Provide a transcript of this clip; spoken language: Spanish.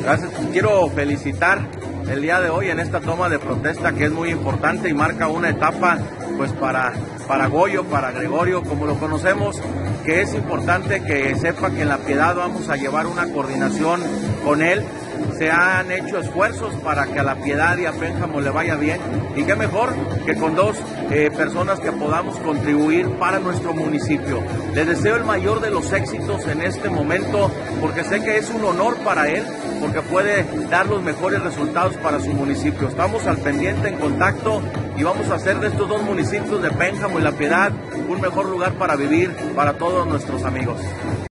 Gracias. Quiero felicitar el día de hoy en esta toma de protesta que es muy importante y marca una etapa pues para Goyo, para Gregorio, como lo conocemos, que es importante que sepa que en La Piedad vamos a llevar una coordinación con él. Se han hecho esfuerzos para que a La Piedad y a Pénjamo le vaya bien, y qué mejor que con dos personas que podamos contribuir para nuestro municipio. Les deseo el mayor de los éxitos en este momento, porque sé que es un honor para él, porque puede dar los mejores resultados para su municipio. Estamos al pendiente, en contacto, y vamos a hacer de estos dos municipios de Pénjamo y La Piedad un mejor lugar para vivir para todos nuestros amigos.